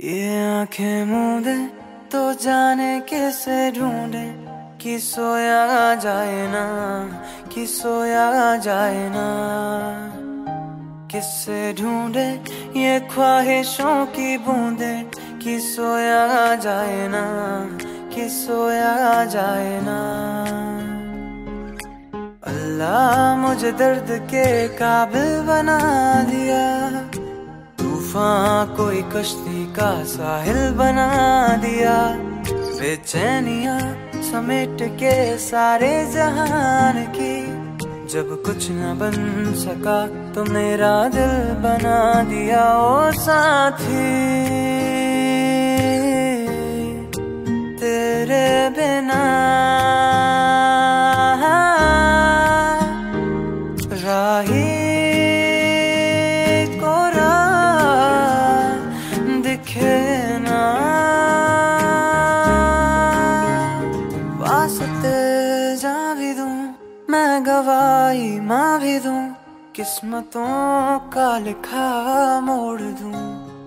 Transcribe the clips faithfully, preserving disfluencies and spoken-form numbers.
ये आंखें मूंदे तो जाने कैसे ढूंढे कि सोया जाए ना, कि सोया जाए ना। किससे ढूंढे ये ख्वाहिशों की बूंदे कि सोया जाए ना, कि सोया जाए ना। अल्लाह मुझे दर्द के काबिल बना दिया, तूफान कोई कश्ती का साहिल बना दिया। बेचैनियां समेट के सारे जहान की, जब कुछ न बन सका तो मेरा दिल बना दिया। ओ साथी तेरे बिना राही को राह दिखे ना, वास्ते जा भी दूं मैं गवाही माँ भी दूं, किस्मतों का लिखा मोड़ दूं।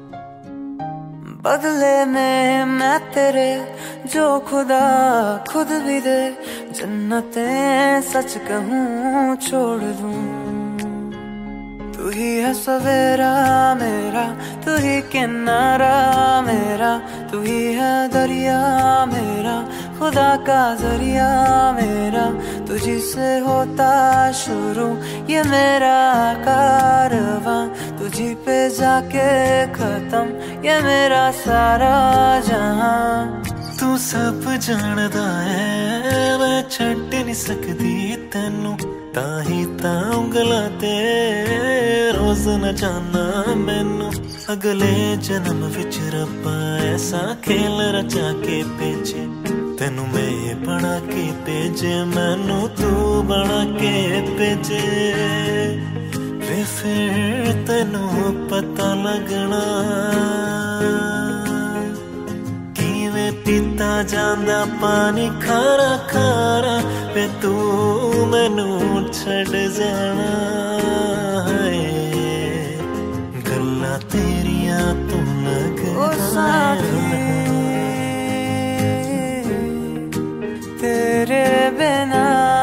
बदले में मैं तेरे जो खुदा खुद भी दे, जन्नतें सच कहूँ छोड़ दूं। तू ही है सवेरा मेरा, तू ही किनारा मेरा, तू ही है दरिया मेरा, खुदा का जरिया मेरा। तुझी से होता शुरू ये मेरा कारवां, तुझी पे जाके खत्म ये मेरा सारा जहां। तू सब जानदा है मैं छड्ड नहीं सकदी तेनू, ताही तां उंगलां ते रोज न जाना मैनू। अगले जन्म विच रब्बा ऐसा खेल रचा के भेजे, तेनू मैं बना के भेजे मैनू तू बना के भेजे। वे फिर तेनू पता लगना किवें पीता जांदा पानी खारा खारा, वे तू मैनू छड़ जाना है। गल्लां तेरियां तू लगना तेरे बिना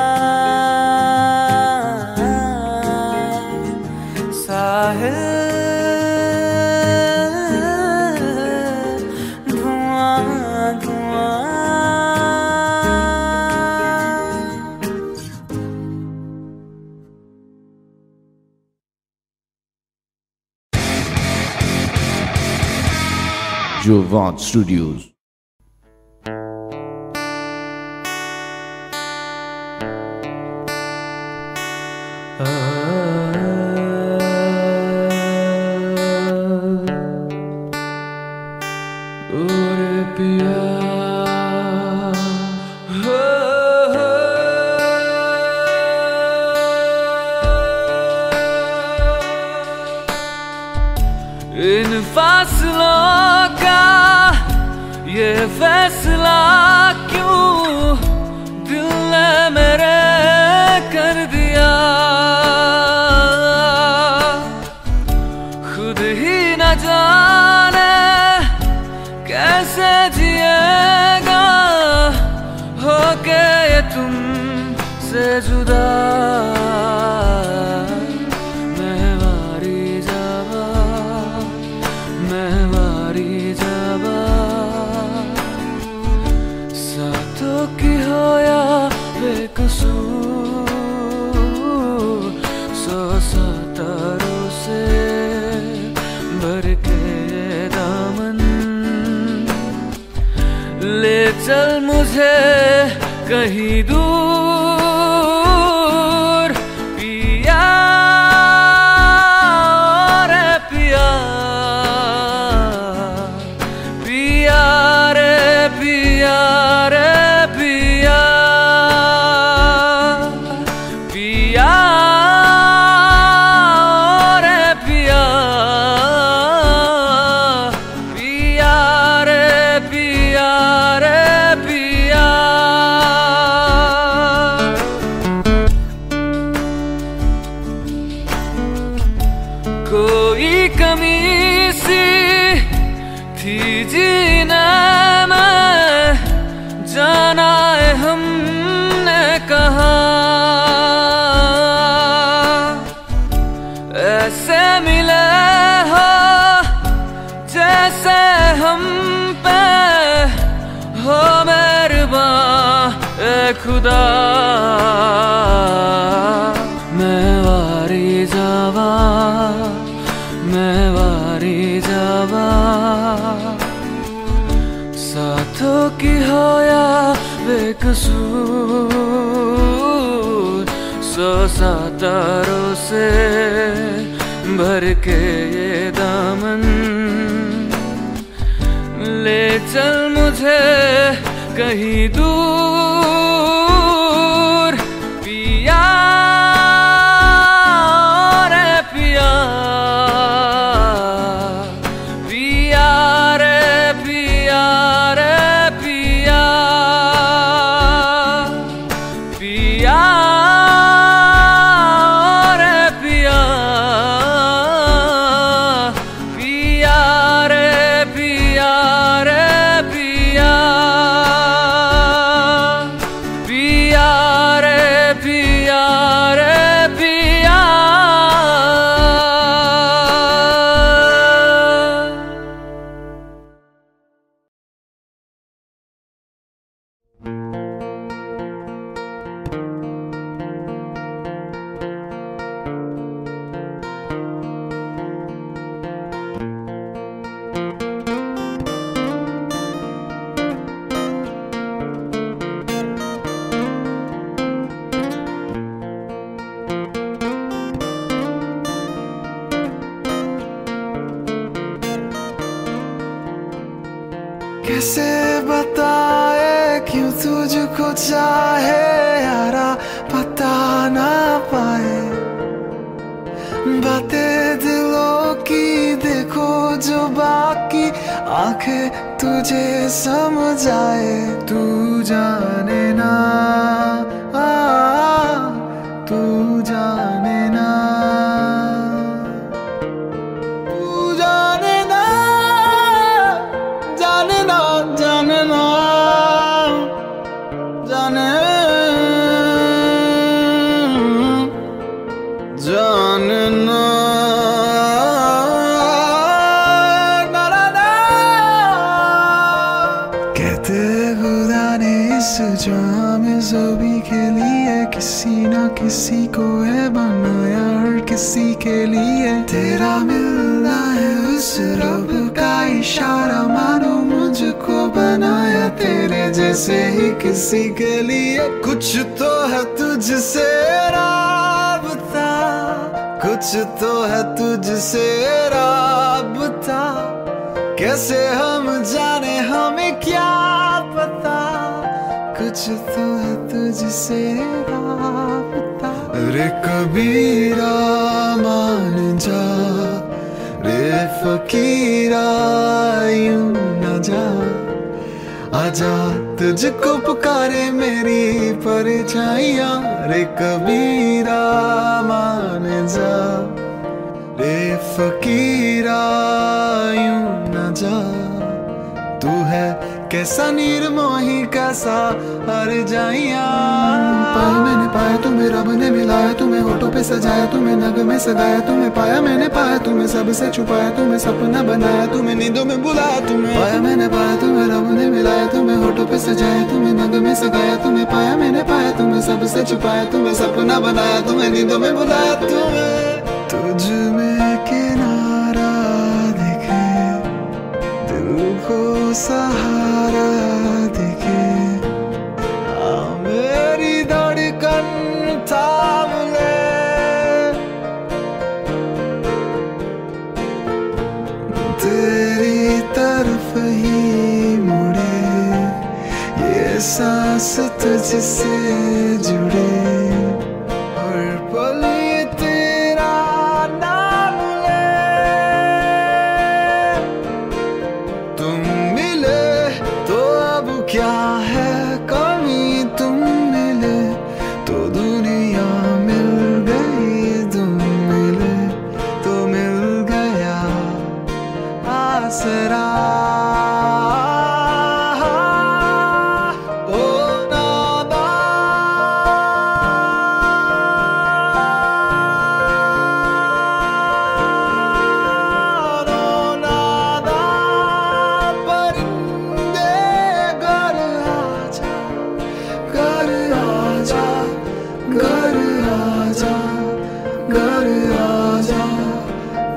साहिल धुआं धुआं। Jovant Studios. इन फासलों का ये फैसला क्यों दिल ने मेरे कर दिया, खुद ही न जाने कैसे जिएगा होके ये तुमसे जुदा। सौ सतारों से भर के दामन ले चल मुझे कहीं दूर पिया रे पिया, पिया रे पिया रे पिया, पिया रे पिया, पिया रे पिया रे पिया। कोई कमी सी थी जीना में जाना है हमने कहा, ऐसे मिले हो जैसे हम पे हो मेहरबान ए खुदा। मैं वारी जावा, मैं वारी जावा, साथों की हो या बेकसूर, सौ सातारों से भर के ये दामन ले चल मुझे कहीं दूर पिया रे पिया, पिया रे पिया रे पिया, पिया रे पिया, पिया रे पिया रे पिया, पिया रे पिया रे पिया। कैसे बताए क्यों तुझको चाहे यारा, पता ना पाए बातें दिलों की, देखो जो बाकी आंखें तुझे समझ आए। तू जाने ना, आ, तू जाने ना, तू जाने ना, जाने ना, जाने ना, जाने जाने ना, ना, ना, ना। कहते खुदा ने इस जाम ज़ोबी के लिए किसी ना किसी को है बनाया, हर किसी के लिए तेरा मिलना है उस रब का इशारा, मानो मुझको बनाया तेरे जैसे ही किसी के लिए। कुछ तो है तुझसे राबता, कुछ तो है तुझसे राबता, कैसे हम जाने हमें क्या पता, कुछ तो है तुझसे राबता। रे कबीरा मान जा, रे फकीरा यूं न जा, आजा तुझको पुकारे मेरी परछाइयाँ। रे कबीरा मान जा, रे फकीरा यूं न जा, तू है कैसा निर्मोही कैसा हर जाइया। पाया मैंने पाया तुम्हें रब ने मिलाया, तुम्हें होठों पे सजाया, तुम्हें नग में सगाया, तुम्हें पाया मैंने पाया, तुम्हें सबसे छुपाया, तुम्हें सपना बनाया, तुम्हें नींदों में बुलाया, तुम्हें पाया मैंने पाया, तुम्हें रब ने मिलाया, तुम्हें होठों पे सजाया, तुम्हें नग में सगाया, तुम्हें पाया मैंने पाया, तुम्हें सबसे छुपाया, तुम्हें सपना बनाया, तुम्हें नींदों में बुलाया, तुम्हें तुझ में किनारा दिखे, दिल को सहारा दिखे, हाँ मेरी धड़कन थाम ले, तेरी तरफ ही मुड़े, ये सांस तुझसे जुड़े, हर पल ये तेरा नाम ले। तुम मिले तो अब क्या है कमी, तुम मिले तो दुनिया मिल गई, तुम मिले तो मिल गया आसरा।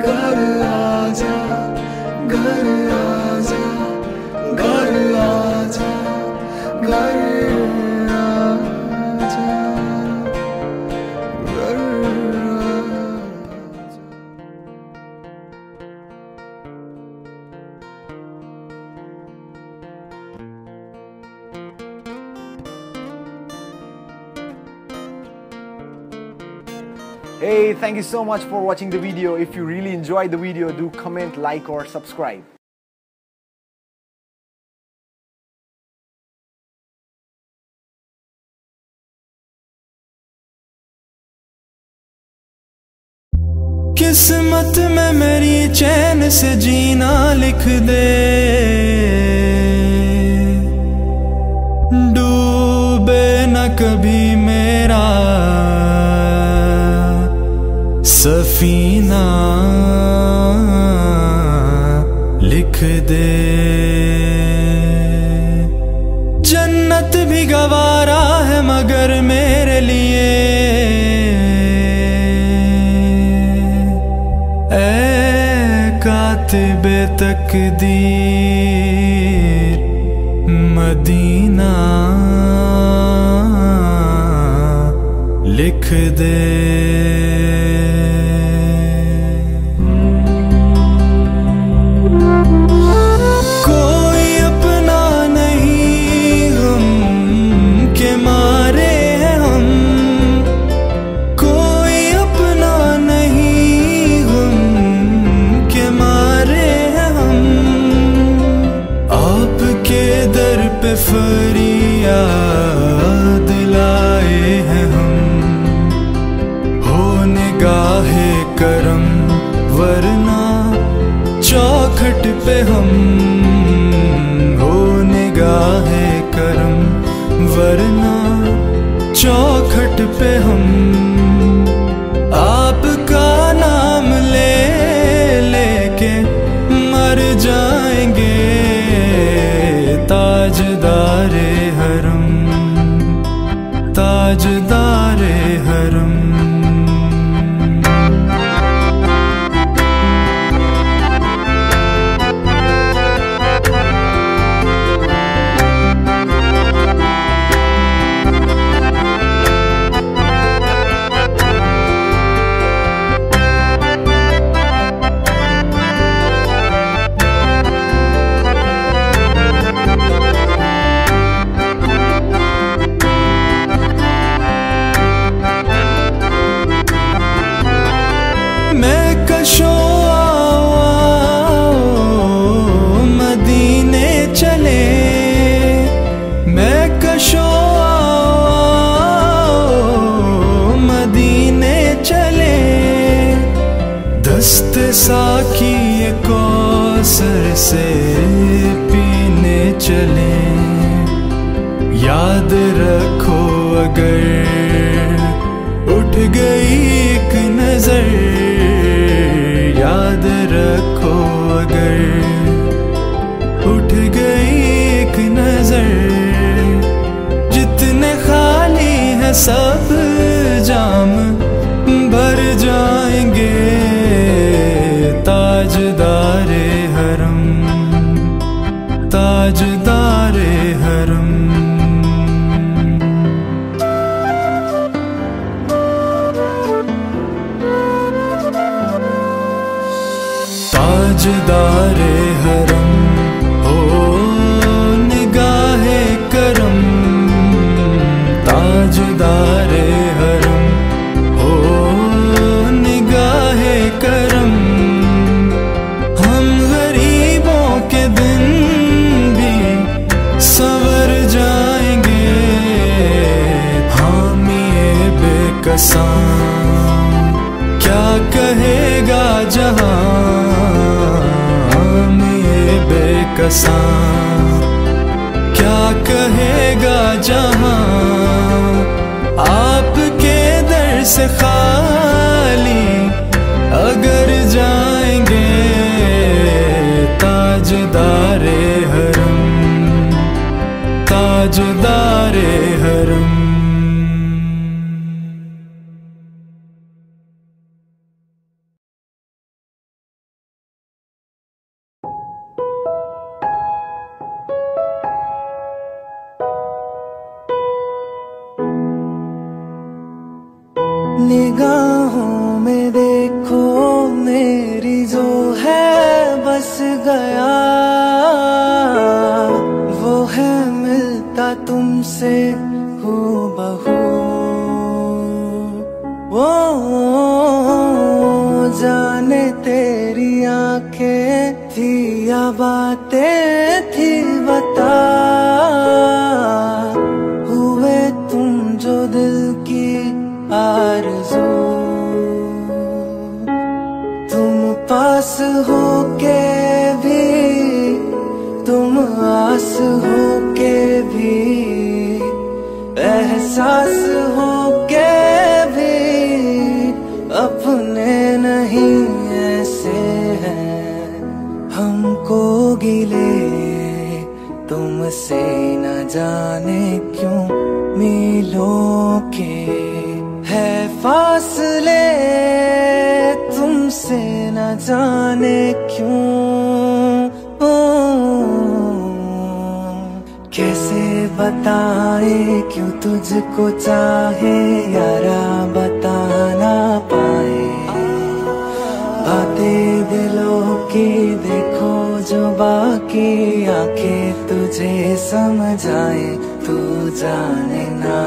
घर आजा, घर आजा, घर आजा, घर आजा, घर आजा। Hey, thank you so much for watching the video. If you really enjoyed the video, do comment, like or subscribe. किस्मत में मेरी चैन से जीना लिख दे, डूबे न कभी मेरा सफीना लिख दे। जन्नत भी गवारा है मगर मेरे लिए ऐ कातिबे तकदीर मदीना लिख दे। फरियाद लाए हैं हम, हो निगाहे करम वरना चौखट पे हम, हो निगाहे करम वरना चौखट पे हम। आपका नाम ले लेके मर जाएंगे ताजदारे हरम, ताजदारे हरम। कशो आओ मदीने चले, मैं कशो आओ मदीने चले। दस्ते साकी कौसर से पीने चले। याद रखो अगर उठ गई एक नजर, याद रखो अगर उठ गई एक नजर। जितने खाली है सब जाम भर जाएंगे ताजदारे हरम, ताजदारे हरम। ताजदारे हरम हो निगाहे करम, ताजदारे हरम हो निगाहे करम। हम गरीबों के दिन भी संवर जाएंगे, हामी बेकसां क्या कहेगा जहां, बेकसां क्या कहेगा जहां। आपके दर से खाली अगर जाएंगे ताजदारे हरम, ताजदारे हरम। निगाहों में देखो मेरी जो है बस गया, वो है मिलता तुमसे हूबहू। वो जाने तेरी आंखें थी या बातें थी बता, हुए तुम जो दिल की आरज़ू। तुम पास हो के भी, तुम आस हो के भी, एहसास हो के भी अपने नहीं ऐसे हैं हमको गिले तुमसे न जाने क्यों मीलों के है फासले, तुमसे न जाने क्यों। कैसे बताए क्यों तुझको चाहे यारा, बता ना पाए बातें दिलों की, देखो जो बाकी आंखें तुझे समझाए। तू जाने ना,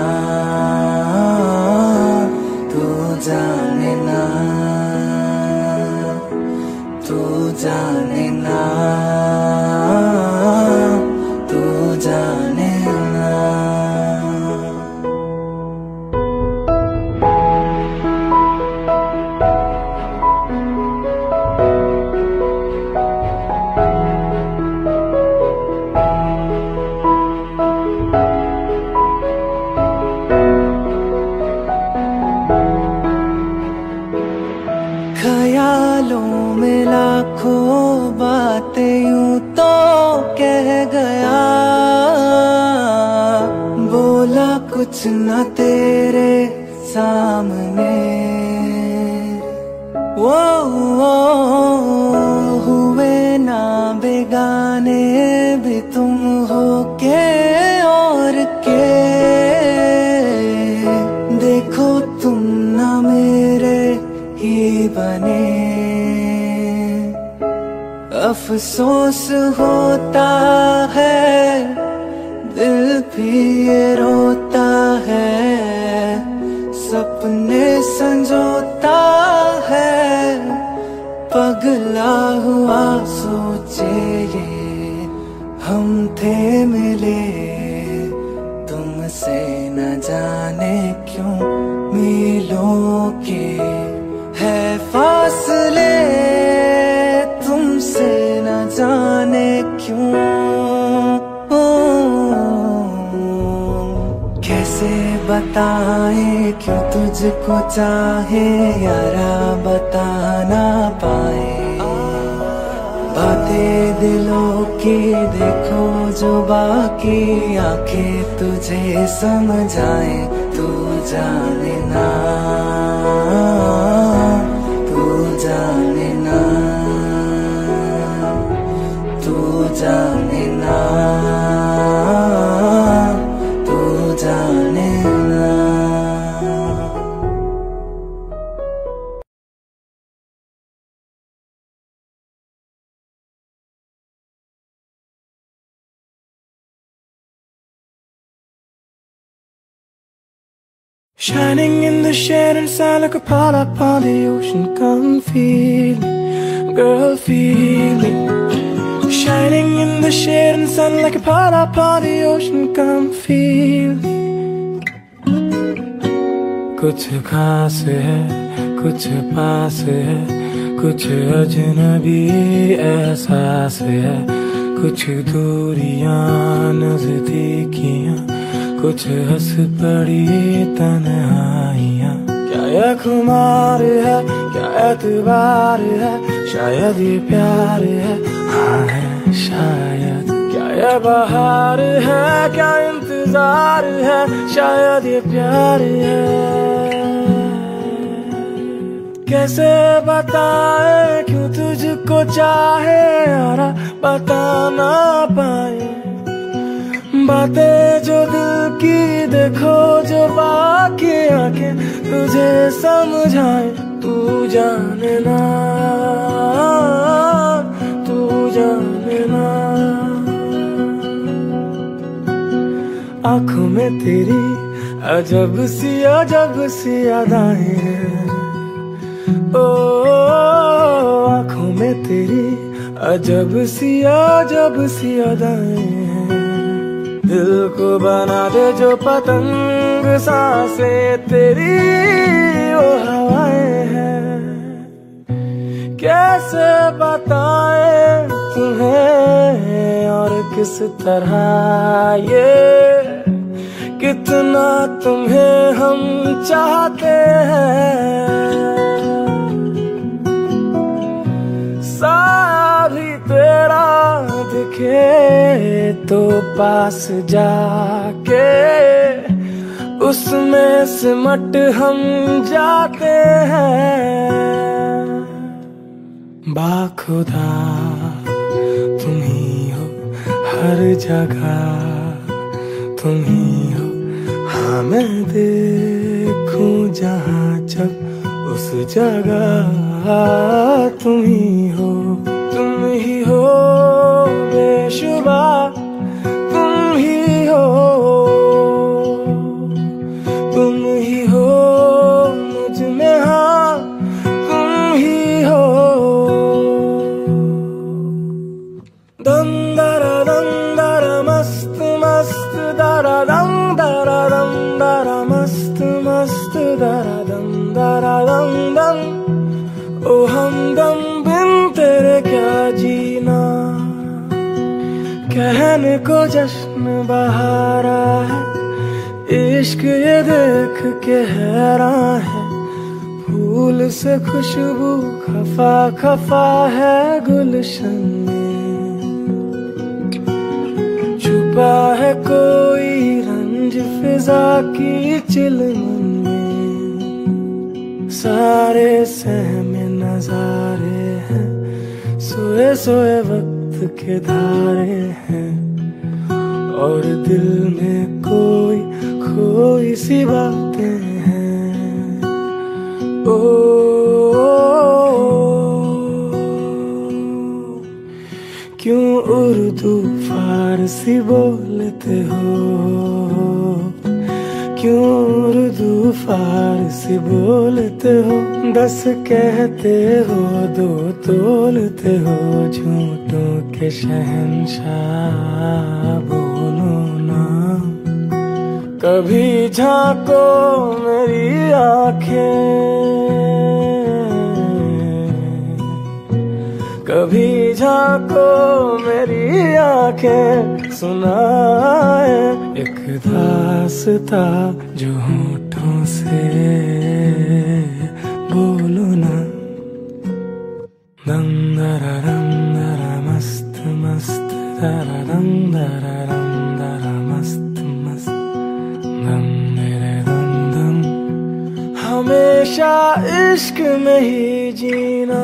तू जाने ना, तू जाने ना, तू जाने ना। ख्यालों में लाखों बातें यूं तो कह गया, बोला कुछ न तेरे सामने। वो, वो हुए ना बेगाने भी तुम हो के और के, देखो तुम ना मेरे ही बने। अफसोस होता है दिल भी ये रोता है, सपने संजोता है पगला हुआ सोचे ये हम थे मिले तुमसे न जाने क्यों मीलों के है फासले, तुमसे न जाने क्यों। कैसे बताए क्यों तुझको चाहे यारा, बता ना पाए बातें दिलों की, देखो जो बाकी आंखें तुझे समझाए। तू जाने ना, तू जाने ना, तू जाने ना, तू जाने ना। Shining in the shade and sound like a pot up on the ocean. Come feel me, girl, feel me. Shining in the shade and sun like a pot up on the ocean. Come feel me. कुछ खास है, कुछ पास है, कुछ अजनबी एहसास है, कुछ दूरियां नजदीकियां, कुछ हंस पड़ी तन्हाइयां। क्या ये खुमार है, क्या एतबार है, शायद ये प्यार है, हाँ है शायद। क्या ये बहार है, क्या इंतजार है, शायद ये प्यार है। कैसे बताए क्यों तुझको चाहे यारा, बता ना पाए बातें जो दिल की देखो जो बाकी आंखें तुझे समझाए, तू जाने ना, तू जाने ना। आंखों में तेरी अजब सी अजब सी यादें हैं, ओ आंखों में तेरी अजब सी अजब सी यादें हैं। दिल को बना दे जो पतंग सांसें तेरी वो हवाएं हैं। कैसे बताएं तुम्हें और किस तरह ये कितना तुम्हें हम चाहते हैं। साया भी तेरा दिखे तो पास जाके उसमें सिमट हम जाते हैं। बाखुदा तुम ही हो हर जगह, तुम ही हो हाँ मैं देखूं जहाँ जब उस जगह तुम ही हो। तुम ही हो बेशुबा, तुम ही हो, तुम ही हो मुझ में हाँ तुम ही हो। दम दरा दम दरा मस्त मस्त दरा दम दरा दम दरा मस्त मस्त दरा दम दरा दम दम। ओ हमदम बिन तेरे क्या जीना, कहने को जश्न बहारा है, इश्क ये देख के हैरान है। फूल से खुशबू खफा खफा है गुलशन में, छुपा है कोई रंज फिजा की चिलमन में। सारे सहमे नजारे हैं, सोए सोए वक्त के धारे हैं, और दिल में कोई खोई सी बातें हैं। ओ, ओ, ओ क्यों उर्दू फारसी बोलते हो, क्यों उर्दू फारसी बोलते हो। दस कहते हो दो तोलते हो, झूठों के शहंशाह बोलो ना। कभी झांको मेरी आंखें, कभी झांको मेरी आंखें, सुनाए एक दास्ता जो होठों से बोलो ना। दम दरा दम दरा मस्त मस्त दरा दम दरा दम दरा मस्त मस्त दम मेरे दम दम। हमेशा इश्क में ही जीना।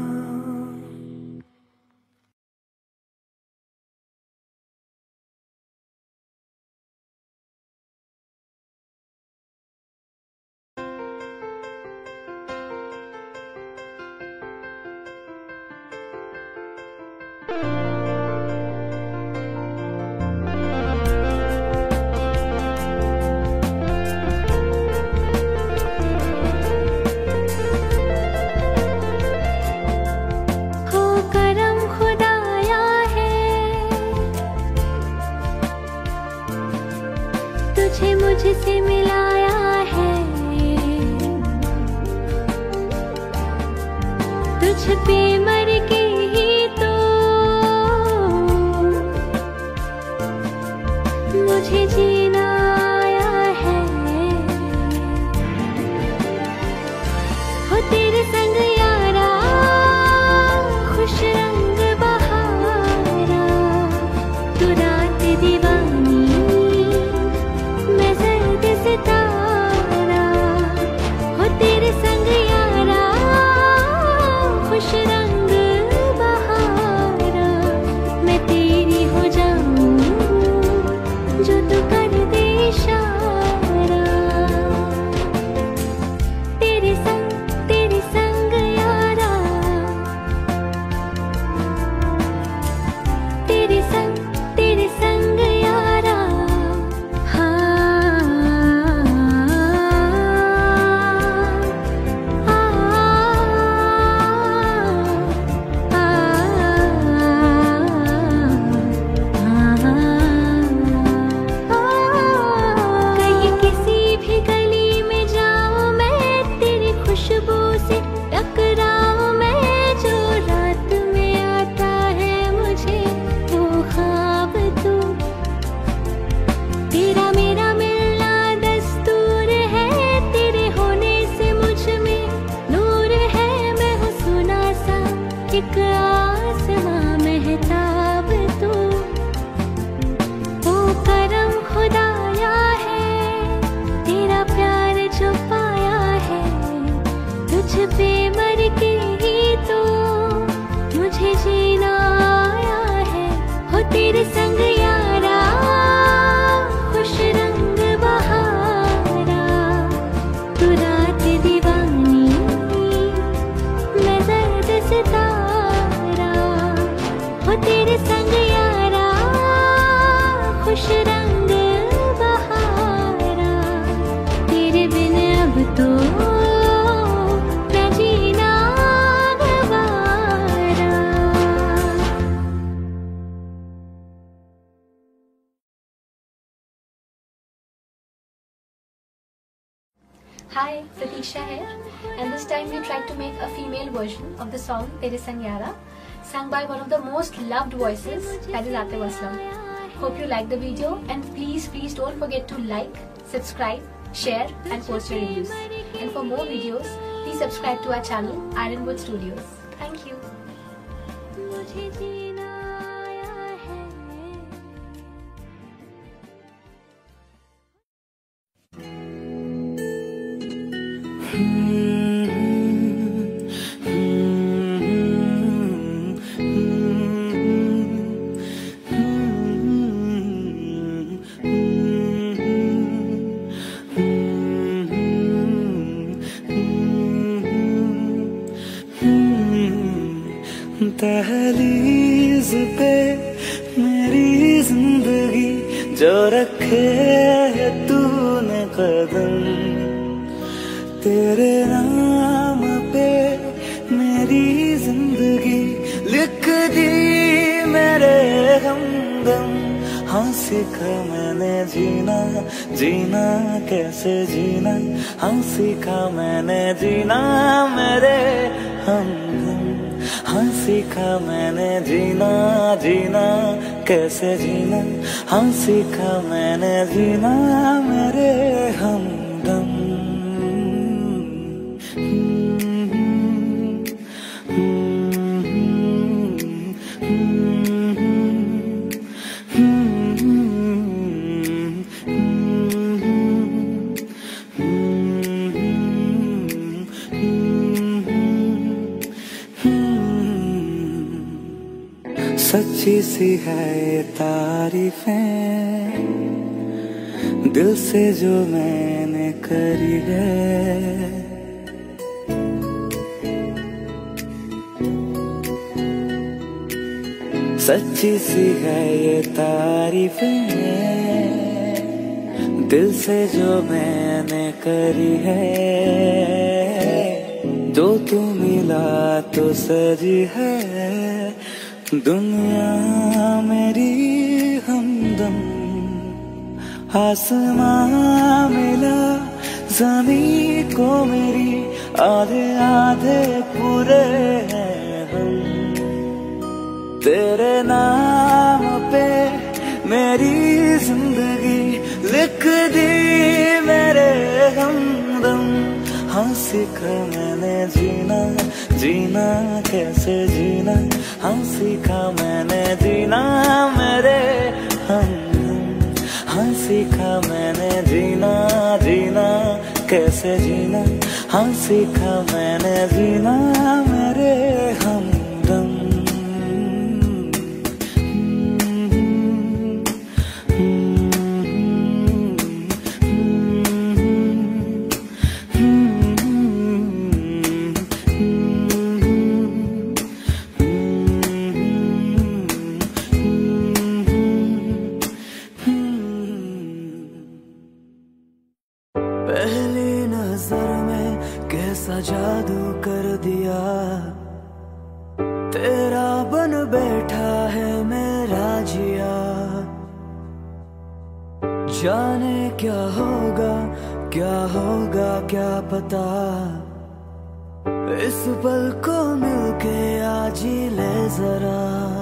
तुझे मुझसे मिलाया है, तुझ पे मर के ही तो मुझे जीना आया है। हो तेरे संग यारा खुश रंग बहारा, तू रात दीवानी मैं सर्द सितारा। हो तेरे संग यारा खुश रंग बहारा, मैं तेरी हो जाऊं एक आसमां महताब तू, ओ करम खुदाया है तेरा प्यार जो पाया है, तुझ पे मर के ही तो मुझे जीना आया है। हो तेरे संग यारा खुश रंग बहारा, तू रात दीवानी मैं दर्द सितारा। हो तेरे संग यारा खुश रंग बहारा, तेरे बिन अब तो मैं जीना गवारा। Hi, Prateeksha here, and this time we tried to make a female version of the song Tere Sang Yara, sung by one of the most loved voices, that is Atif Aslam. Hope you like the video, and please, please don't forget to like, subscribe, share and post your reviews. And for more videos, please subscribe to our channel Ironwood Studios. Thank you. मुझे जीना आया है। दहलीज पे मेरी जिंदगी जो रखे है तूने कदम, तेरे नाम पे मेरी जिंदगी लिख दी मेरे हमदम। हाँ सीखा मैंने जीना, जीना कैसे जीना, हाँ सीखा मैंने जीना मेरे हमदम। हाँ सीखा मैंने जीना, जीना कैसे जीना, हाँ सीखा मैंने जीना मेरे हमदम। सच्ची सी है ये तारीफें दिल से जो मैंने करी है, सच्ची सी है ये तारीफें दिल से जो मैंने करी है। जो तू मिला तो सजी है दुनिया मेरी हमदम। आसमां मिला ज़मीं को मेरी, आधे आधे पूरे हैं हम। तेरे नाम पे मेरी जिंदगी लिख दी मेरे हमदम। हाँ सीखा मैंने जीना, जीना कैसे जीना, हाँ सीखा मैंने जीना मेरे हमदम। हाँ सीखा मैंने जीना, जीना कैसे जीना, हाँ सीखा मैंने जीना मेरे हमदम। पहली नजर में कैसा जादू कर दिया, तेरा बन बैठा है मेरा जिया। जाने क्या होगा क्या होगा क्या पता, इस पल को मिलके आज ही ले जरा।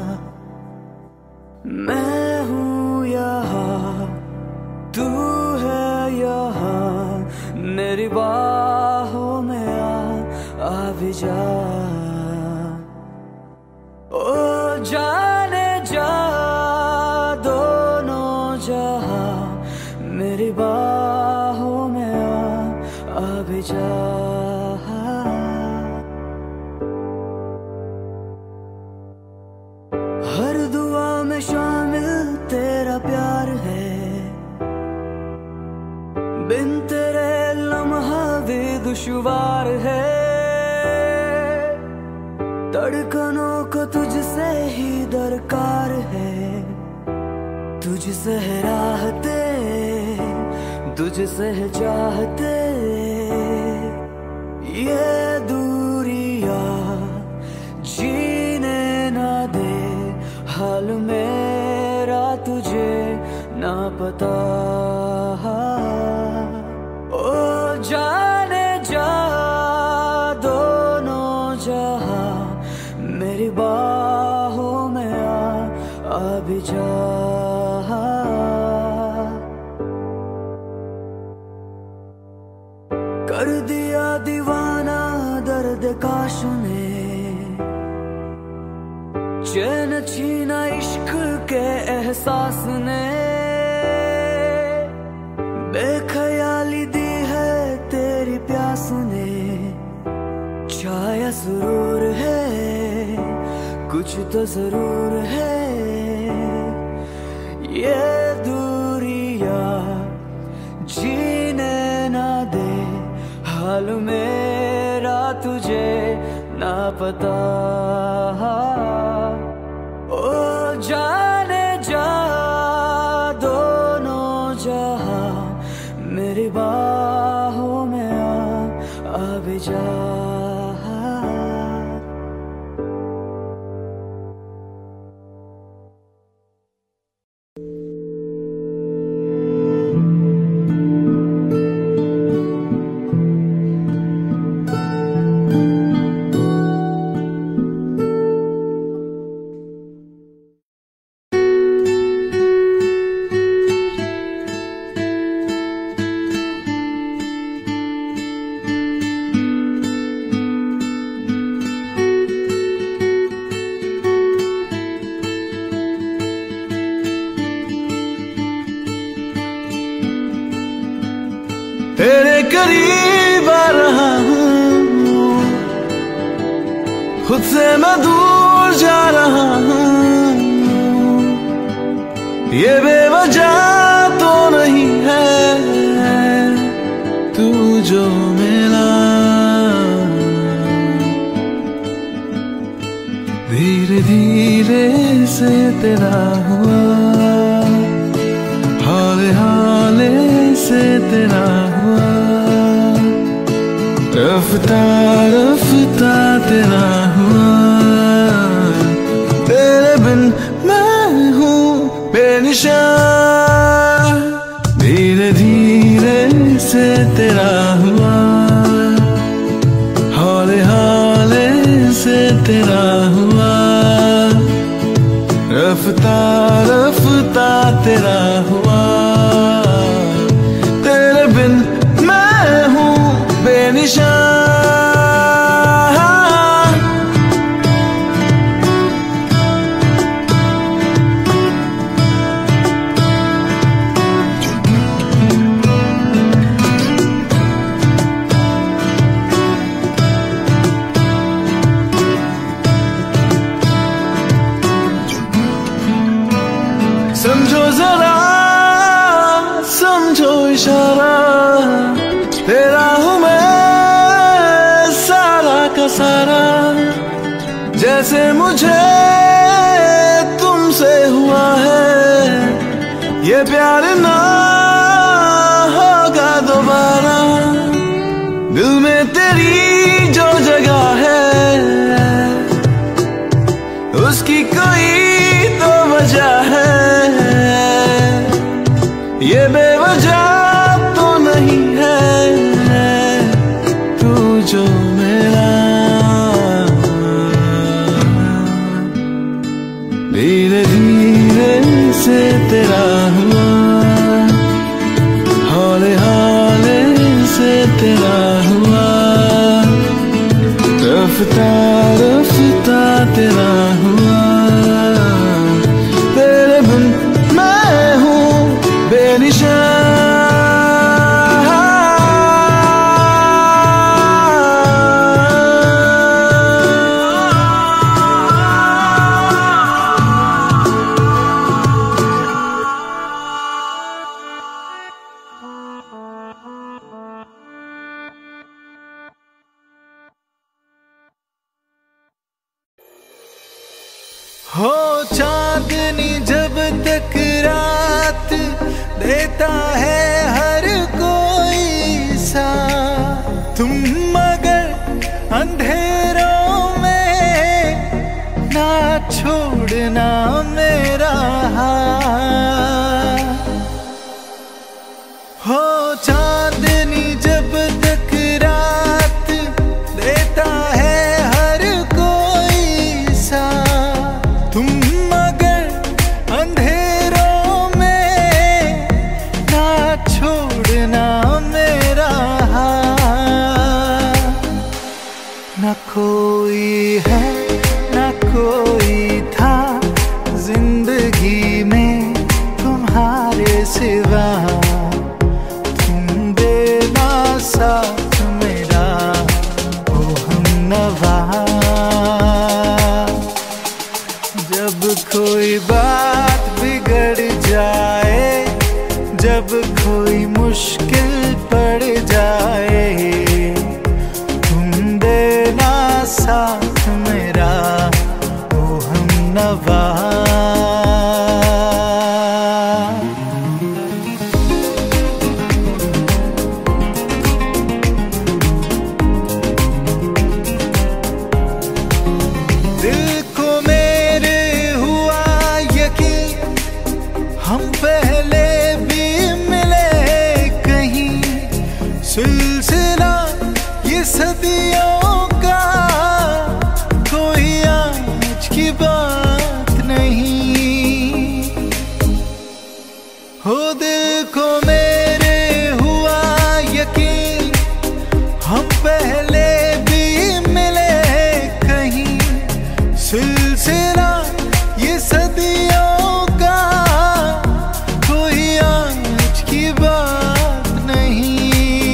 मैं हूँ यहाँ तू है यहाँ, मेरी बाहों में आ, आ भी जा। जाने जा दोनों जहां मेरी बाहों में आ अब जा। हर दुआ में शामिल तेरा प्यार है, बिन तेरे लम्हा भी दुश्वार है। धड़कनों को तुझसे ही दरकार है, तुझसे है राहते तुझसे है चाहते। ये दूरिया जीने ना दे हाल मेरा तुझे ना पता। ओ जाने जा दोनों जहां मेरी बाहों में आ अब जा। कर दिया दीवाना दर्द काश ने, चैन छीना इश्क के एहसास ने। बेख्याली दी है तेरी प्यास ने, छाया सुरूर है कुछ तो जरूर है। ये दूरिया जीने ना दे हाल मेरा तुझे ना पता। ओ जाने जा दोनों जहां मेरी बाहों में आ अब जा। तेरे करीब आ रहा हूँ, खुद से मैं दूर जा रहा हूँ। ये बेवजह तो नहीं है तू जो मिला, धीरे धीरे से तेरा हुआ, हाले हाले से तेरा हुआ। रफ्ता रफ्ता तेरा हुआ, तेरे बिन मैं हूँ बेनिशान। धीरे धीरे से तेरा हुआ, हाले हाले से तेरा हुआ। रफ्ता रफ्ता तेरा हुआ, तेरे बिन मैं हूँ बेनिशान। समझो जरा समझो इशारा, तेरा हूँ मैं सारा का सारा। जैसे मुझे तुमसे हुआ है, ये प्यार ना होगा दोबारा। दिल में तेरी जो जगह है, उसकी कोई तो वजह है। ये बेवजह तो नहीं है तू जो मेरा। धीरे धीरे से तेरा हुआ, हाले हाले से तेरा हुआ। रफ्ता रफ्ता तेरा हुआ, हो चांदनी जब तक रात देता है हर कोई सा, तुम मगर अंधेरों में ना छोड़ना मेरा हाथ। हो चांदनी जब तक रात देता है हर कोई सा, तुम मगर अंधेरों में ना छोड़ना मेरा हाथ। न कोई है न कोई था जिंदगी में तुम्हारे सिवा, तुम देना साथ मेरा ओ हमनवा। जब कोई बात बिगड़ जाए, जब कोई मुश्किल पड़ जाए, तुम देना साथ मेरा ओ हमनवा। दिल को मेरे हुआ यकीन, हम पहले भी मिले कहीं, सिलसिला ये सदियों का कोई आज की बात नहीं। हो दिल को मेरे हुआ यकीन, हम पहले भी मिले कहीं, सिलसिला ये सदियों का कोई आज की बात नहीं।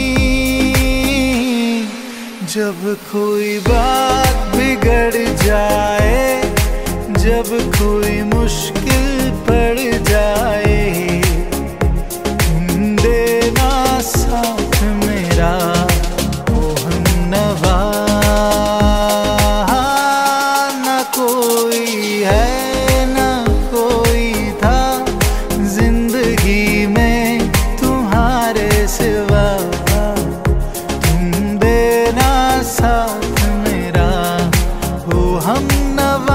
जब कोई बात बिगड़ जाए, जब कोई मुश्किल पड़ जाए, तुम देना साथ मेरा ओ हमनवा। न कोई है न कोई था जिंदगी में तुम्हारे सिवा, तुम देना साथ मेरा ओ हमनवा।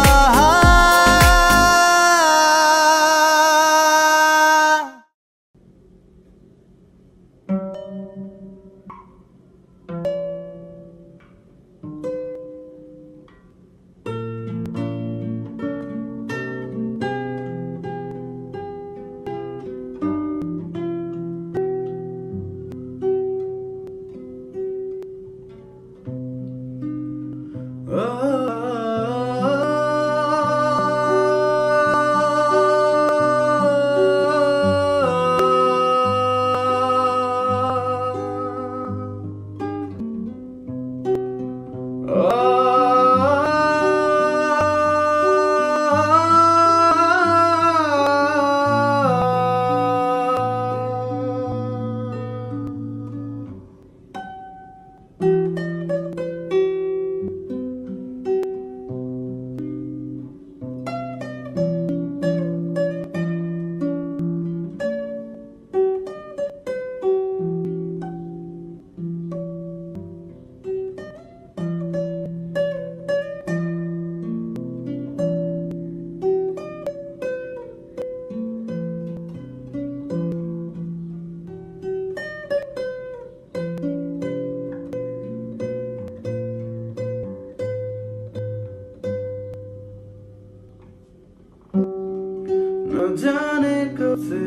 न जाने कब से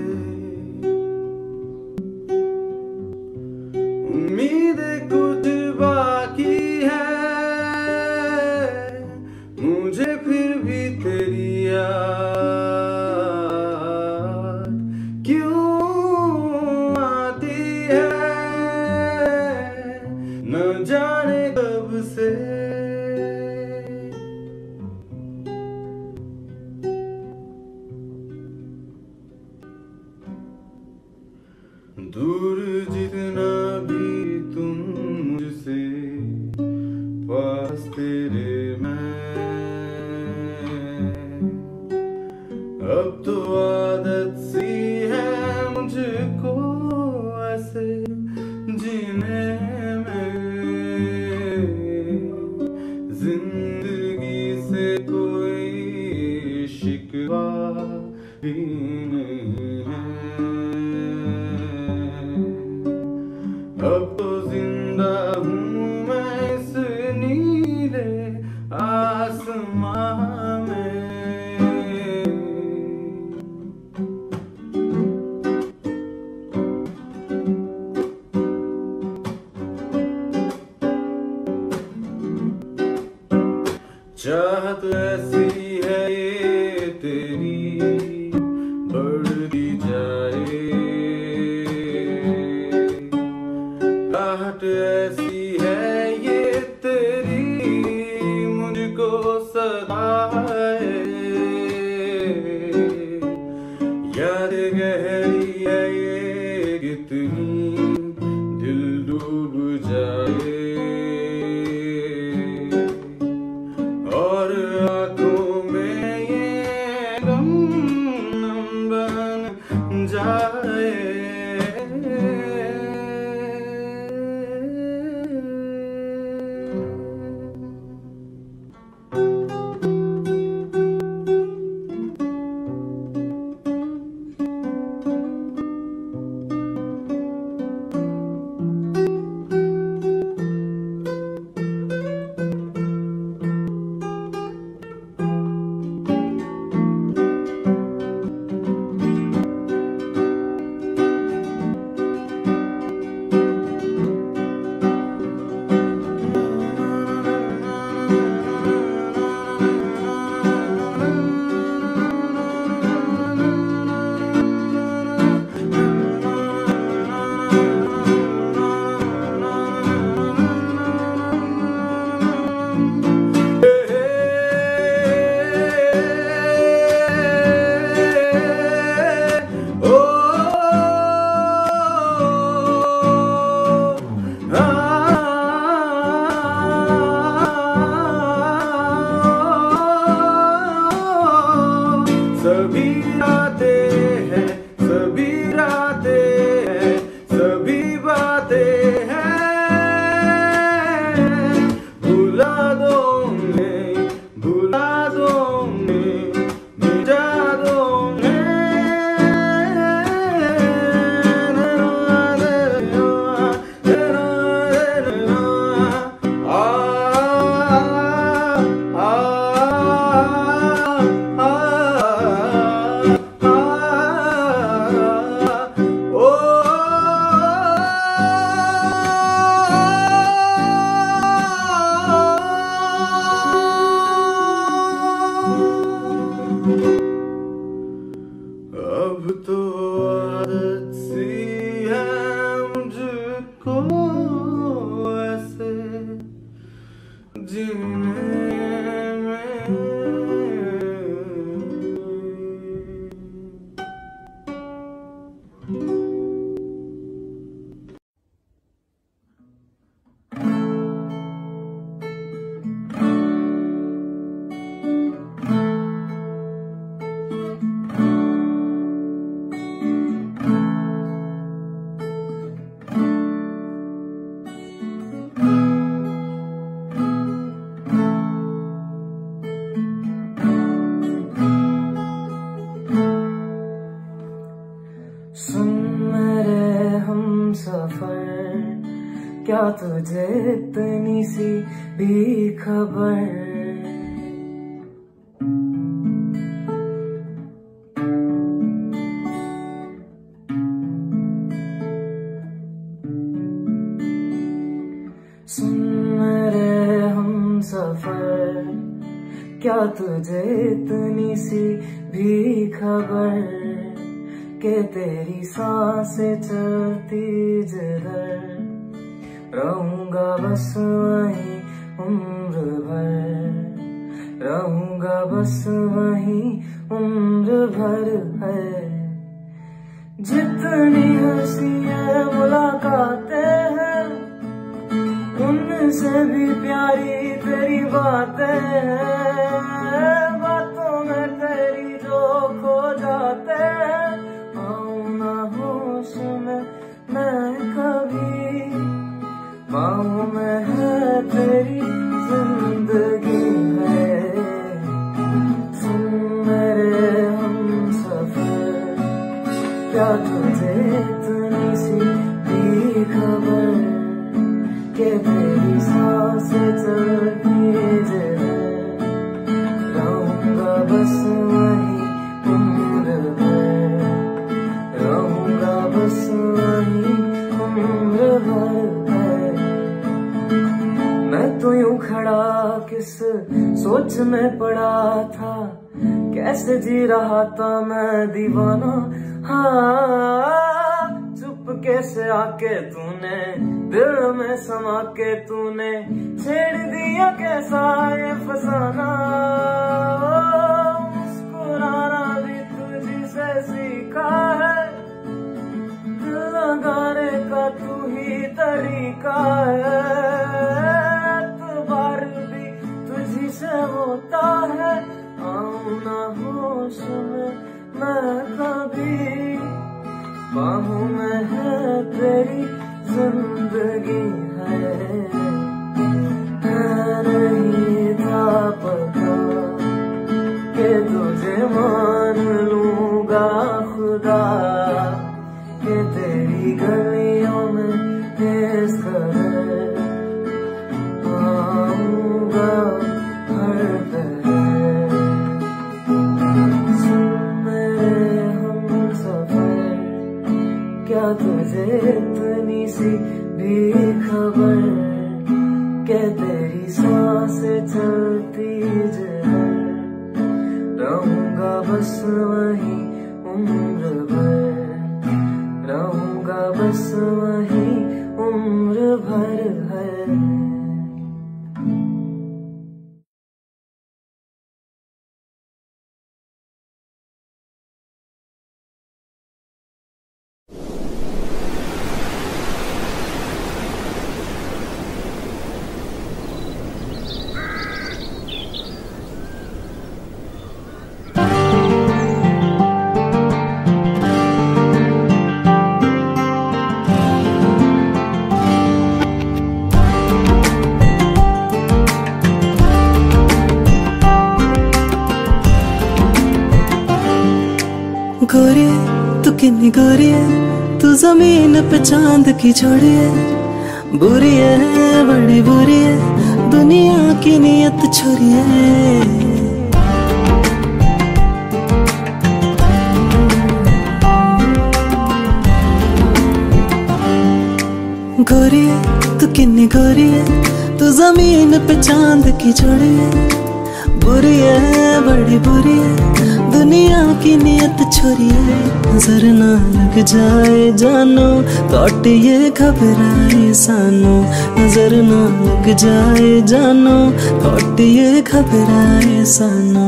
उम्मीदें कुछ बाकी है, मुझे फिर भी तेरी याद क्यों आती है। न जाने कब से दूर जितना भी तुम मुझसे, पास तेरे मैं तो आदत सी है मुझको ऐसे जीने में, जिंदगी से कोई शिकवा भी नहीं है। अब तो जिंदा हूँ मैं इस नीले आसमां में। चाहत ऐसी है ये तेरी बढ़ती जाए, आहट ऐसी है ये तेरी मुझको सताए। याद गहरी है ये कितनी दिल डूब जाए, और आंखों में ये गम बन जाए। सभी रातें हैं, सभी रातें हैं, सभी बातें हैं। भुला दो मैं, भुला दो मैं, मिटा दो अब तो आदत सी है मुझको ऐसे जीने में। सुन मेरे हम सफर, क्या तुझे इतनी सी भी खबर? सुन मेरे हम सफर, क्या तुझे इतनी सी भी खबर के तेरी सांसें चलती जिधर, रहूंगा बस वहीं उम्र भर, रहूंगा बस वहीं उम्र भर है। जितनी हंसी है मुलाकातें हैं, उनसे भी प्यारी तेरी बातें हैं। बातों में तेरी जो खो जा बस वही उम्र भर, रहूंगा बस वही उम्र भर। मैं तो यूं खड़ा किस सोच में पड़ा था, कैसे जी रहा था मैं दीवाना। हाँ चुप कैसे आके तूने दिल में समा के तूने छेड़ दिया कैसा ये फसाना। मुस्कुराना भी तुझी से सीखा है, दिल लगाने का तू ही तरीका है। एतबार भी तुझी से होता है, आऊं ना होश में मैं कभी, बाहों में है तेरी जिंदगी है। नहीं था पता कि तुझे मान लूंगा खुदा, कि तेरी गलियों में इस तरह आऊंगा हर तरह। सुन मेरे हमसफर, क्या तुझे इतनी सी भी खबर कि तेरी सांसें चलती जहर। रहूंगा बस वही उम्र भर, रहूंगा बस वही उम्र भर है। गोरी तू कितनी गोरी है, तू जमीन पे चांद की जोड़ी है। बुरी है बड़ी बुरी है, दुनिया की नियत छोरी है। गोरी है तू कितनी गोरी है, तू जमीन पे चांद की जोड़ी है। बुरी है बड़ी बुरी है, दुनिया की नियत छोरी है। नजर ना लग जाए जानो कौट ये घबराए सानो। नजर ना लग जाए जानो कौट ये घबराए सानो।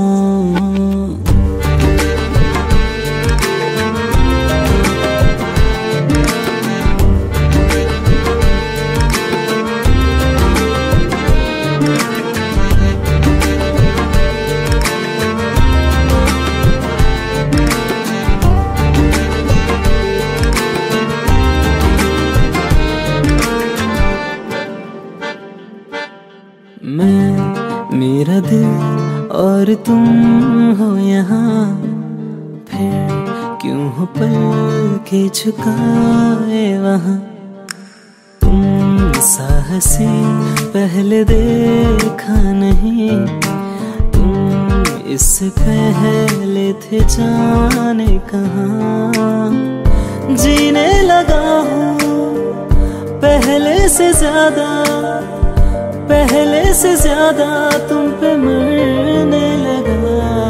मैं मेरा दिल और तुम हो यहाँ, फिर क्यों हो पल के झुकाए वहाँ। तुम साहसी पहले देखा नहीं, तुम इससे पहले थे जाने कहाँ। जीने लगा हूँ पहले से ज्यादा, पहले से ज्यादा तुम पे मरने लगा।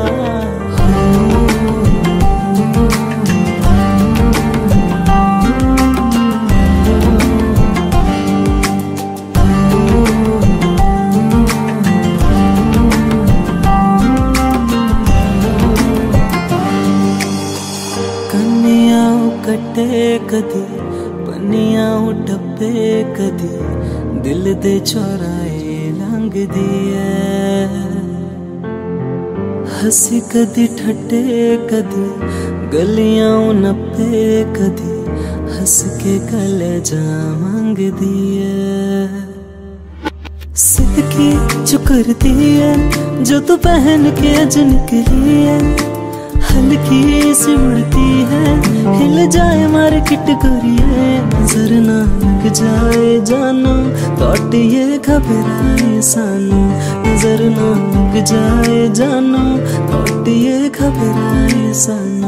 कन्याओं कटे कदी, पनियाओं डब्बे कदी, दिल दे चौराए लंघ दिए। हंसी कदी ठट्टे कदी, गलियां नप्पे कदी, हंस के गले जा मांग दिए। सिदकी जो करती है जो तू पहन के अज निकली है, हल्की सी उड़ती है हिल जाए मार्केट गोरिये। नजर ना लग जाए जानो कौट ये घबराए सानो। नजर ना लग जाए जानो कौट दिए घबराए सनम।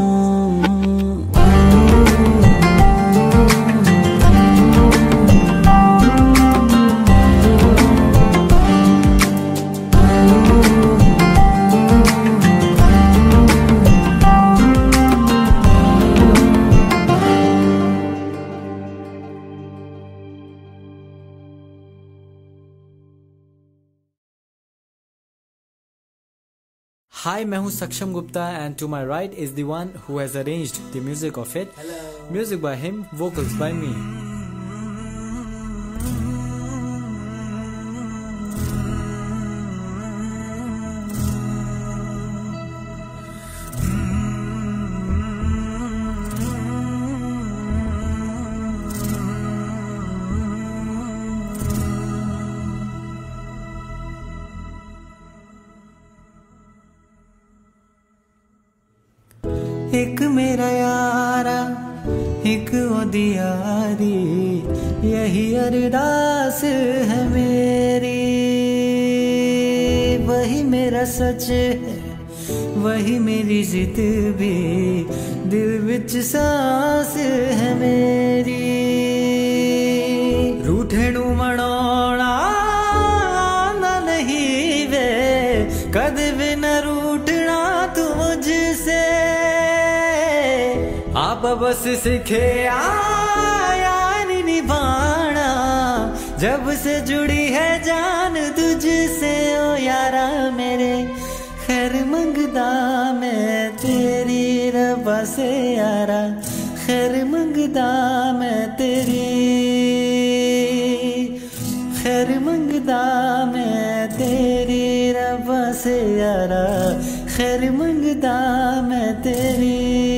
Hi, मैं हूँ सक्षम Gupta and to my right is the one who has arranged the music of it. Hello. Music by him, vocals by me. एक मेरा यारा एक ओदी यारी, यही अरदास है मेरी। वही मेरा सच है, वही मेरी जिद भी, दिल विच सांस है मेरी। रूठे नू मनाना ना नहीं वे, कद भी न रूठना तू मुझसे। आप बस सीखे आया नहीं निभाना, जब से जुड़ी है जान तुझसे ओ यारा मेरे। खैर मंगदा मैं तेरी रब्बा से यारा, खैर मंगदा मैं तेरी, खैर मंगदा मैं तेरी रब्बा से यारा, खैर मंगदा मैं तेरी।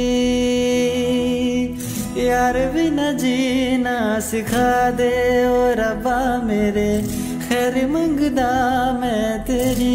यार बिना जीना सिखा दे ओ रब्बा मेरे, खैर मंगदा मैं तेरी।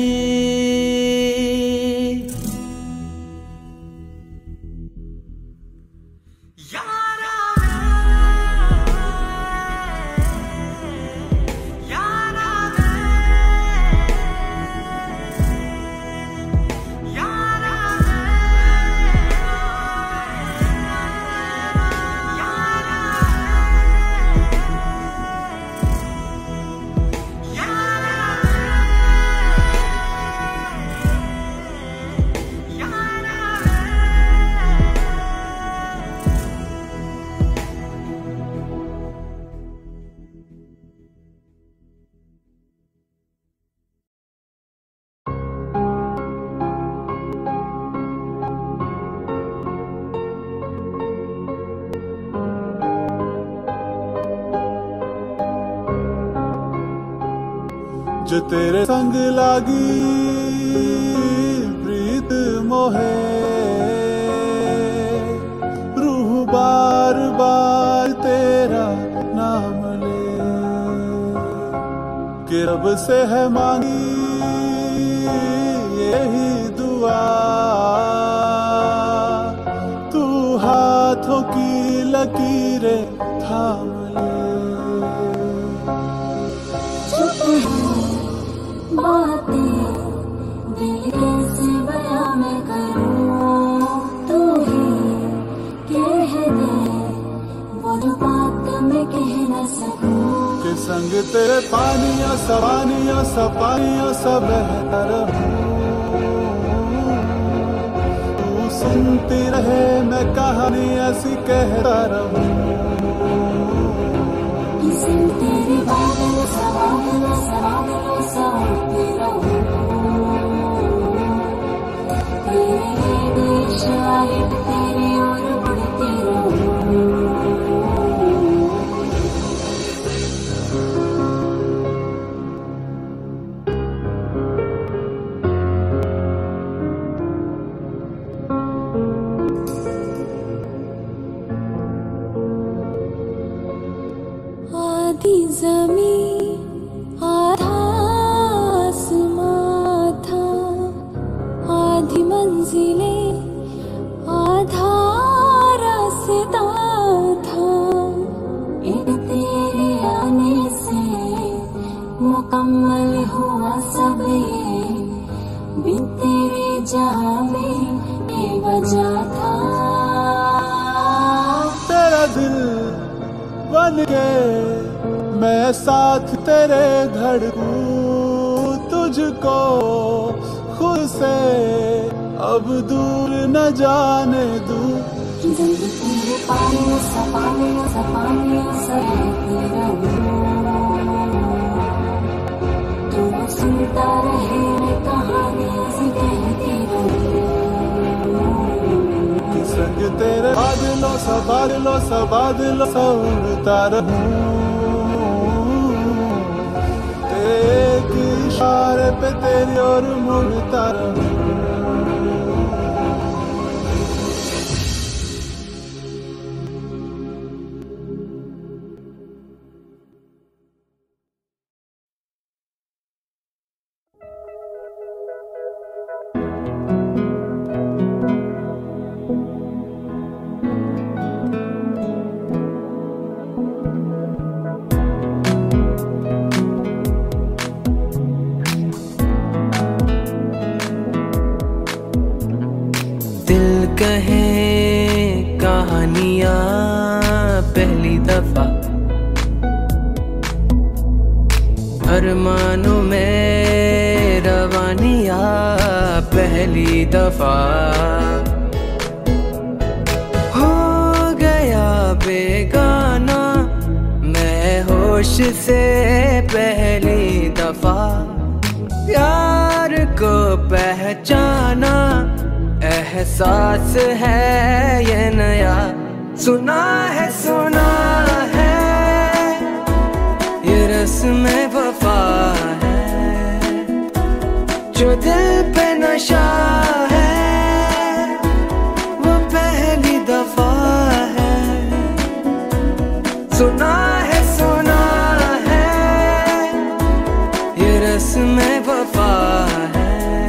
जो तेरे संग लागी प्रीत मोहे, रूह बार बार तेरा नाम ले। कि रब से है मांगी यही दुआ, तू हाथों की लकीरें थाम ले। बातें दिल कैसे बयां मैं करूं, तू ही कह दे वो जो बात मैं कह न सकूं। के संग तेरे पानिया सवानिया सपानिया सब बहता रहूं, तू सुनती रहे मैं कहानी ऐसी कहता रहूं। किसी तेरी बादल सवादल सवादल सवादती रहूं, तेरे लिए शायद तेरी ओर बढ़ती रहूं। आधी ज़मीं आधा आसमां था, आधी मंजिलें आधा रास्ता था। एक तेरे आने से मुकम्मल हुआ सब ये, बिन तेरे जहाँ में बेवजह था। तेरा दिल बन के मैं साथ तेरे धड़कूं, तुझको खुद से अब दूर न जाने दूं। तेरे पानी सा पानी सा पानी सा तेरा तू सुनता रहे मैं कहानी से कहती रहूं। संग तेरे बादलों सा बादलों सा बादलों सा उड़ता रहूं। तेरे एक इशारे पे तेरी ओर मुड़ता रहूं। कहें कहानियां पहली दफा, अरमानों में रवानियां पहली दफा। हो गया बेगाना मैं होश से पहली दफा, प्यार को पहचाना एहसास है ये नया। सुना है सुना है ये रस्म वफा है, जो दिल पे नशा है वो पहली दफा है। सुना है सुना है ये रस्म वफा है,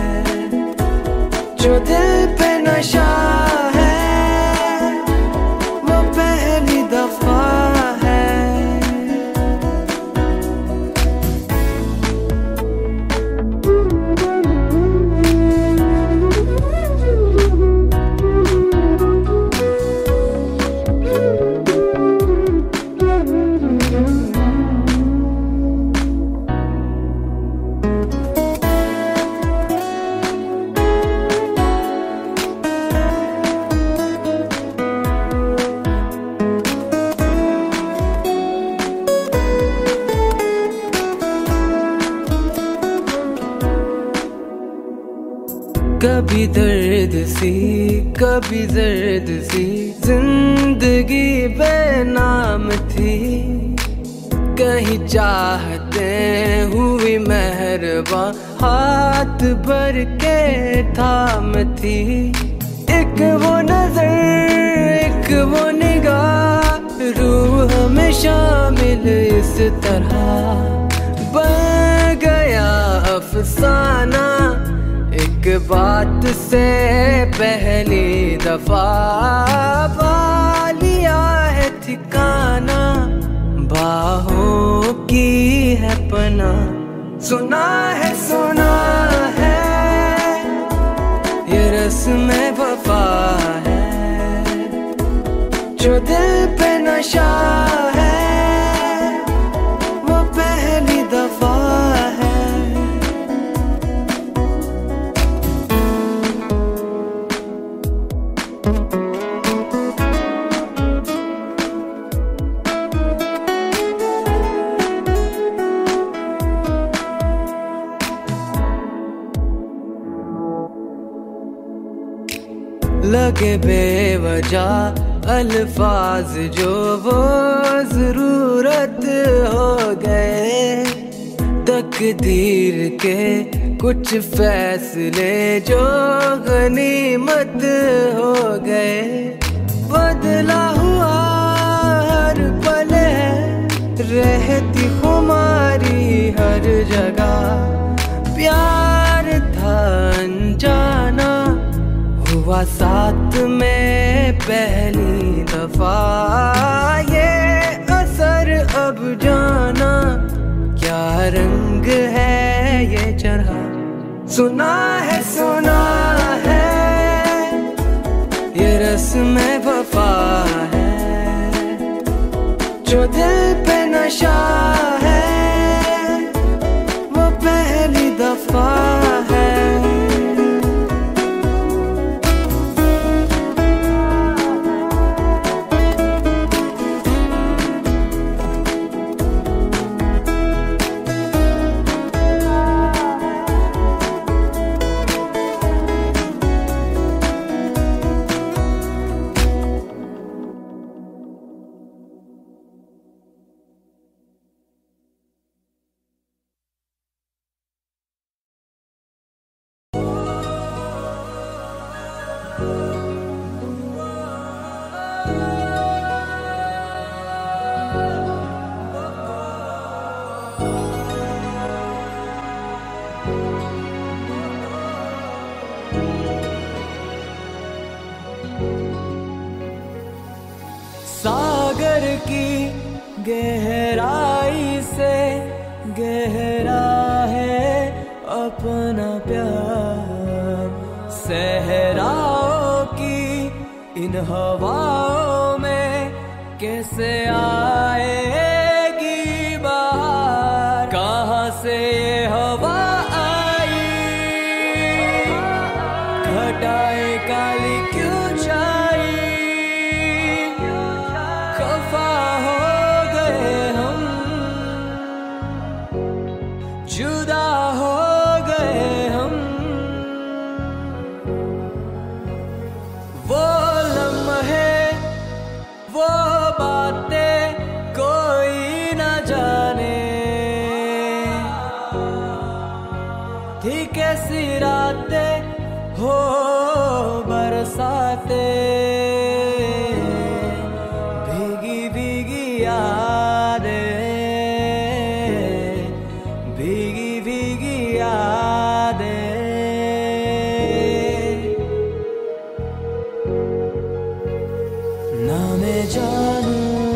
जो दिल पे नशा है वो पहली दफा है। कभी दर्द सी कभी दर्द सी जिंदगी बेनाम थी, कहीं चाहते हुई मेहरबां हाथ भर के थाम थी। एक वो नजर एक वो निगाह रूह में शामिल इस तरह बन गया अफसाना, एक बात से पहली दफा पा लिया है ठिकाना, बाहों की है पना। सुना है सुना है ये रस्म वफा है, जो दिल पे नशा है वो पहली दफा है। लगे बेवजह अल्फाज जो वो जरूरत हो गए, तकदीर के कुछ फैसले जो गनीमत हो गए। बदला हुआ हर पल है रहती खुमारी हर जगह, प्यार था अनजाना हुआ साथ में पहली दफा। ये असर अब जाना क्या रंग है ये चढ़ा, सुना है सुना है ये रस्म वफा है, जो दिल पे नशा है वो पहली दफा है। सागर की गहराई से गहरा है अपना प्यार, सहराओं की इन हवाओं में कैसे आएगी बाहर, कहाँ से ये हवा आई, घटाए काली क्यों छाई, खफा हो गए हम, जुदा हो गए हम। वो लम्हे वो बातें कोई न जाने, थी कैसी रातें हो बरसाते, भीगी भीगी यादें, भीगी भीगी यादें। ना मैं जानूं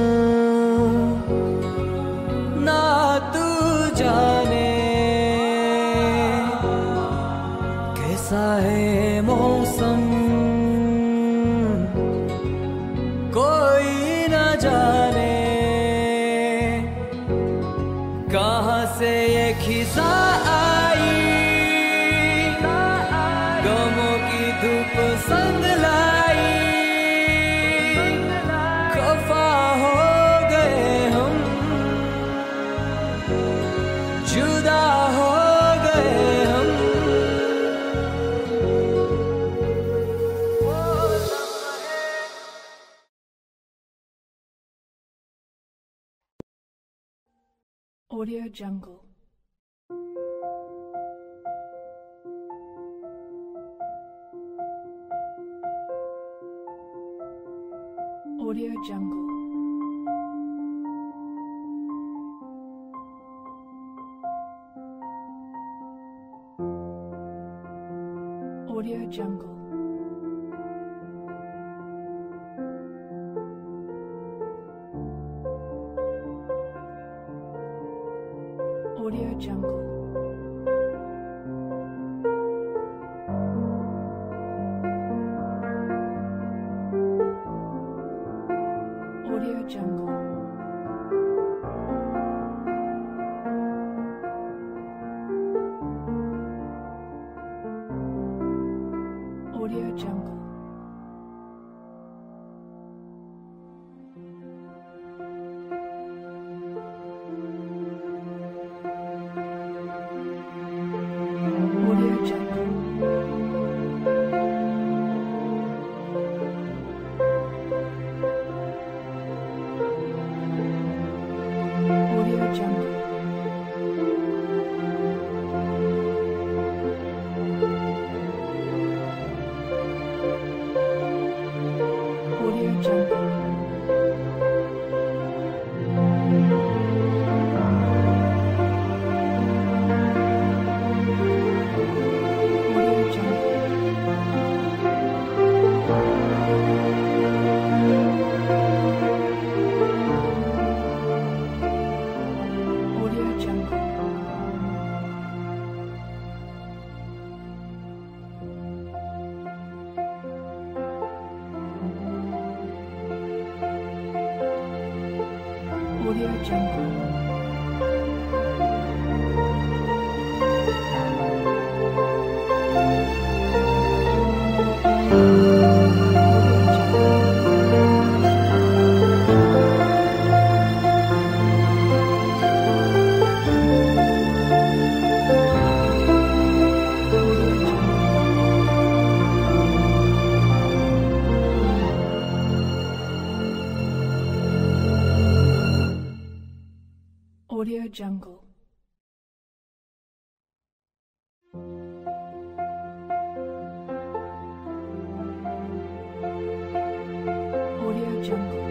ना तू जाने, कैसा है मौसम कोई न जाने, कहाँ से ये खिसा आई, गमों की धूप संग लाई, खफा हो गए हम, जुदा हो गए हम। Audio Jungle. Audio Jungle. Audio Jungle. Audio Jungle. Audio Jungle. Audio Jungle. Audio Jungle. Audio Jungle. Audio Jungle.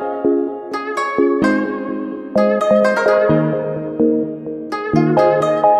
Thank you.